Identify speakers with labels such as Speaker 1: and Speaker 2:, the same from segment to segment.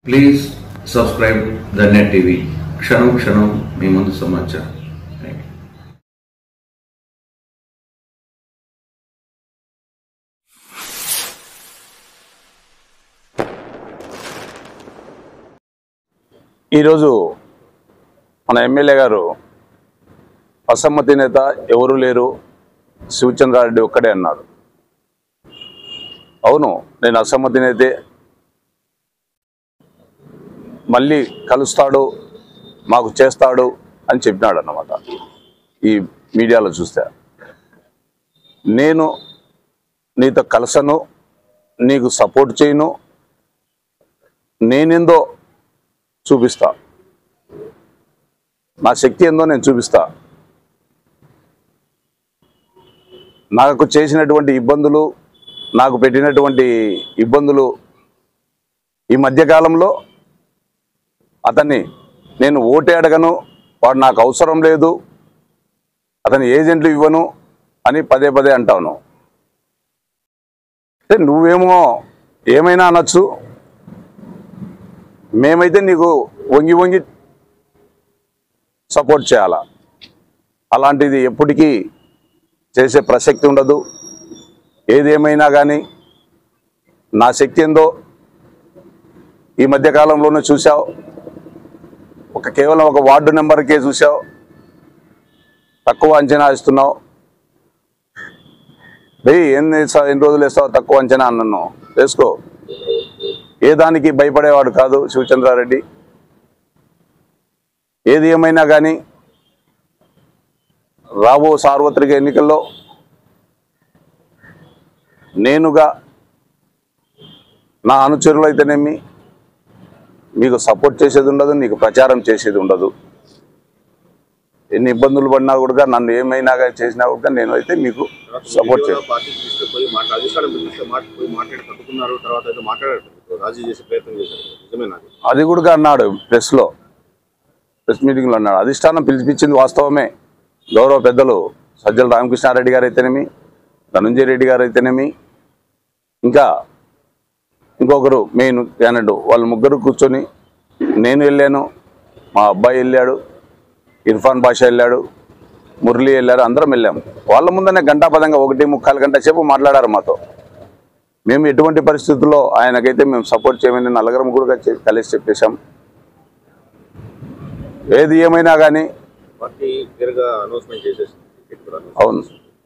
Speaker 1: Please subscribe the net TV. క్షణం క్షణం మీ ముందు సమాచారం.
Speaker 2: ఈరోజు మన ఎమ్మెల్యే గారు అసమ్మతి నేత ఎవరు లేరు, శివచంద్రారెడ్డి ఒక్కడే అన్నారు. అవును, నేను అసమ్మతి నేతే, మళ్ళీ కలుస్తాడు, మాకు చేస్తాడు అని చెప్పినాడు అన్నమాట. ఈ మీడియాలో చూస్తే నేను నీతో కలసను, నీకు సపోర్ట్ చేయను, నేనేందో చూపిస్తా, నా శక్తి ఏందో నేను చూపిస్తా, నాకు చేసినటువంటి ఇబ్బందులు, నాకు పెట్టినటువంటి ఇబ్బందులు ఈ మధ్యకాలంలో అతన్ని నేను ఓటే అడగను, వాడు నాకు అవసరం లేదు, అతని ఏజెంట్లు ఇవ్వను అని పదే పదే అంటాను. నువ్వేమో ఏమైనా అనొచ్చు, మేమైతే నీకు వంగి వంగి సపోర్ట్ చేయాలా. అలాంటిది ఎప్పటికీ చేసే ప్రసక్తి ఉండదు. ఏదేమైనా కానీ నా శక్తి ఏందో ఈ మధ్యకాలంలోనే చూసావు. కేవలం ఒక వార్డు నెంబర్కే చూసావు, తక్కువ అంచనా ఇస్తున్నావు. ఎన్ని రోజులు వేస్తావు తక్కువ అంచనా అన్నాను, వేసుకో. ఏ దానికి భయపడేవాడు కాదు శివచంద్రారెడ్డి. ఏది ఏమైనా కానీ రాబో సార్వత్రిక ఎన్నికల్లో నేనుగా నా అనుచరులు అయితేనేమి మీకు సపోర్ట్ చేసేది ఉండదు, నీకు ప్రచారం చేసేది ఉండదు. ఎన్ని ఇబ్బందులు పడినా కూడా, నన్ను ఏమైనా చేసినా కూడా నేనైతే మీకు సపోర్ట్ చేయాలి. అది కూడా అన్నాడు ప్రెస్ మీటింగ్లో అన్నాడు. అధిష్టానం పిలిపించింది వాస్తవమే. గౌరవ పెద్దలు సజ్జల రామకృష్ణారెడ్డి గారు అయితేనేమి, ధనంజయ రెడ్డి గారు అయితేనేమి, ఇంకా ఇంకొకరు మెయిన్ క్యాండిడేట్, వాళ్ళు ముగ్గురు కూర్చొని, నేను వెళ్ళాను, మా అబ్బాయి వెళ్ళాడు, ఇర్ఫాన్ బాషా వెళ్ళాడు, మురళి వెళ్ళారు, అందరం వెళ్ళాము. వాళ్ళ ముందనే గంటాపదంగా 1.25 గంట సేపు మాట్లాడారు మాతో. మేము ఎటువంటి పరిస్థితుల్లో ఆయనకైతే మేము సపోర్ట్ చేయమని నలుగురం కూడా కలిసి చెప్పేశాం. ఏది ఏమైనా కానీ అవును,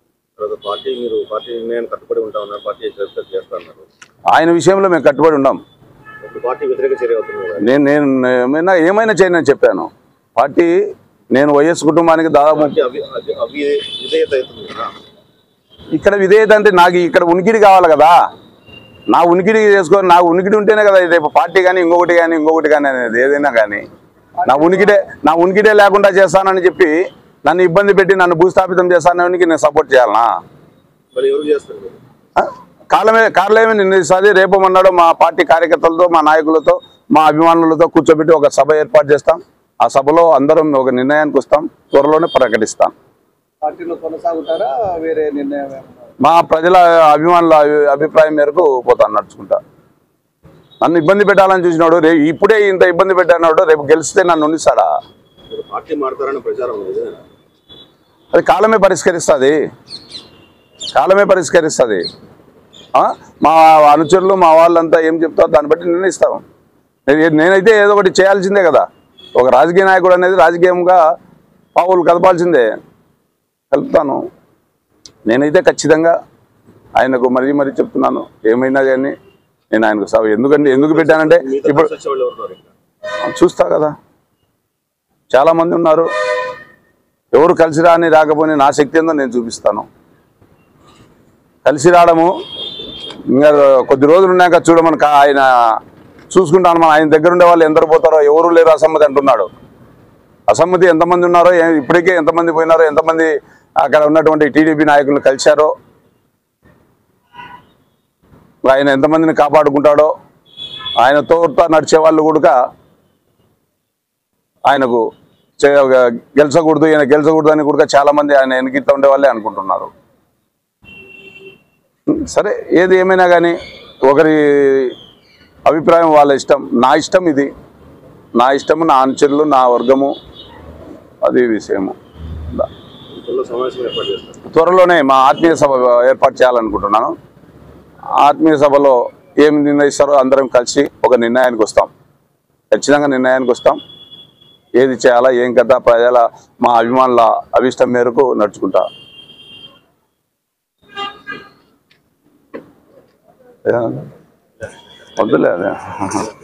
Speaker 2: ఆయన విషయంలో మేము కట్టుబడి ఉన్నాం. నేను ఏమైనా చేయనని చెప్పాను. పార్టీ నేను వైఎస్ కుటుంబానికి దాదాపు ఇక్కడ విధేయత అంటే నాకు ఇక్కడ ఉనికిడి కావాలి కదా. నా ఉనికిడి చేసుకొని, నా ఉనికిడి ఉంటేనే కదా రేపు పార్టీ కానీ ఇంకొకటి కానీ అనేది ఏదైనా కానీ. నా ఉనికిడే లేకుండా చేస్తానని చెప్పి నన్ను ఇబ్బంది పెట్టి నన్ను భూస్థాపితం చేస్తానని నేను సపోర్ట్ చేయాలనా? కాలమే నిన్నసారి రేపు అన్నాడు మా పార్టీ కార్యకర్తలతో, మా నాయకులతో, మా అభిమానులతో కూర్చోబెట్టి ఒక సభ ఏర్పాటు చేస్తాం. ఆ సభలో అందరం ఒక నిర్ణయానికి వస్తాం, త్వరలోనే ప్రకటిస్తాం.
Speaker 3: పార్టీలో కొనసాగుతారా, వేరే నిర్ణయం?
Speaker 2: మా ప్రజల అభిమానుల అభిప్రాయం మేరకు పోతాను నడుచుకుంటా. నన్ను ఇబ్బంది పెట్టాలని చూసినాడు, ఇప్పుడే ఇంత ఇబ్బంది పెట్టాడు, రేపు గెలిస్తే నన్ను ఉండిస్తాడా? అది కాలమే పరిష్కరిస్తుంది. మా అనుచరులు, మా వాళ్ళంతా ఏం చెప్తారో దాన్ని బట్టి నిర్ణయిస్తాం. నేనైతే ఏదో ఒకటి చేయాల్సిందే కదా. ఒక రాజకీయ నాయకుడు అనేది రాజకీయంగా పావులు కదపాల్సిందే, కలుపుతాను. నేనైతే ఖచ్చితంగా ఆయనకు మరీ చెప్తున్నాను, ఏమైనా కానీ నేను ఆయనకు ఎందుకు పెట్టానంటే ఇప్పుడు చూస్తా కదా, చాలామంది ఉన్నారు. ఎవరు కలిసి రాకపోయినా నా శక్తి ఏందో నేను చూపిస్తాను. కలిసి రావడము ఇంకా కొద్ది రోజులు ఉన్నాక చూడమని ఆయన చూసుకుంటాను. మన ఆయన దగ్గర ఉండే వాళ్ళు ఎందరు పోతారో, ఎవరు లేరు అసమ్మతి అంటున్నాడు. అసమ్మతి ఎంతమంది ఉన్నారో, ఇప్పటికే ఎంతమంది పోయినారో, ఎంతమంది అక్కడ ఉన్నటువంటి టీడీపీ నాయకులు కలిశారో, ఆయన ఎంతమందిని కాపాడుకుంటాడో, ఆయనతో నడిచే వాళ్ళు కూడా ఆయనకు గెలిచకూడదు, ఈయన గెలిచకూడదు అని కూడా చాలామంది ఆయన వెనకిత ఉండే వాళ్ళే అనుకుంటున్నారు. సరే, ఏది ఏమైనా కానీ ఒకరి అభిప్రాయం వాళ్ళ ఇష్టం. నా ఇష్టం ఇది, నా ఇష్టము, నా అనుచరులు, నా వర్గము, అది విషయము. త్వరలోనే మా ఆత్మీయ సభ ఏర్పాటు చేయాలనుకుంటున్నాను. ఆత్మీయ సభలో ఏం నిర్ణయిస్తారో అందరం కలిసి ఒక నిర్ణయానికి వస్తాం. ఖచ్చితంగా నిర్ణయానికి వస్తాం. ఏది చేయాలా, ఏం కథ, ప్రజల మా అభిమానుల అభిష్టం మేరకు నడుచుకుంటా. వద్దులే అదే